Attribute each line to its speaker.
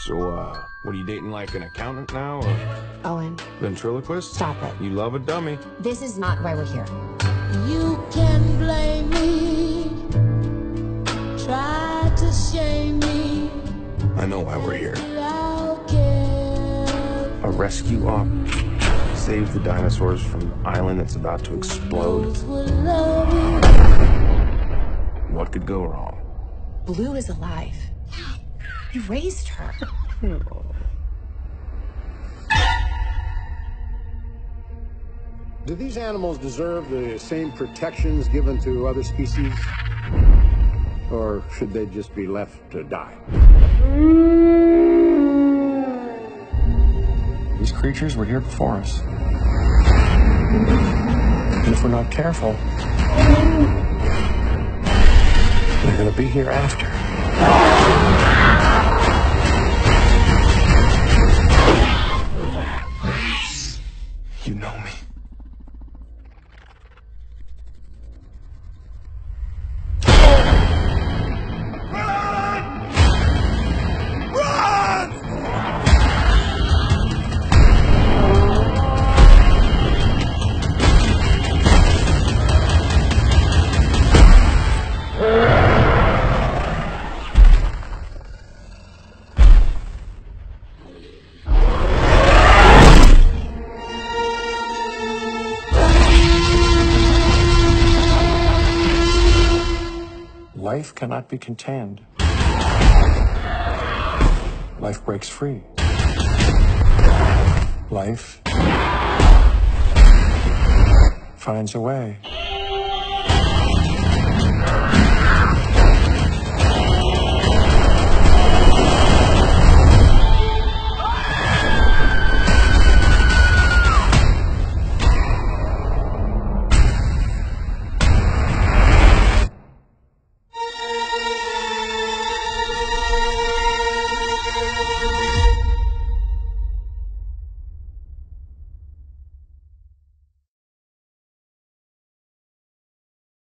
Speaker 1: So, what are you dating, like an accountant now, or
Speaker 2: Owen,
Speaker 1: ventriloquist?
Speaker 2: stop it.
Speaker 1: You love a dummy.
Speaker 2: This is not why we're here.
Speaker 3: You can blame me, try to shame me.
Speaker 1: I know why we're here.
Speaker 3: I'll care.
Speaker 1: A rescue op. Save the dinosaurs from an island that's about to explode.
Speaker 3: Those will love you.
Speaker 1: What could go wrong?
Speaker 2: Blue is alive. You raised her.
Speaker 4: Do these animals deserve the same protections given to other species? Or should they just be left to die?
Speaker 1: These creatures were here before us. And if we're not careful, they're gonna be here after. You know me. Life cannot be contained. Life breaks free. Life finds a way.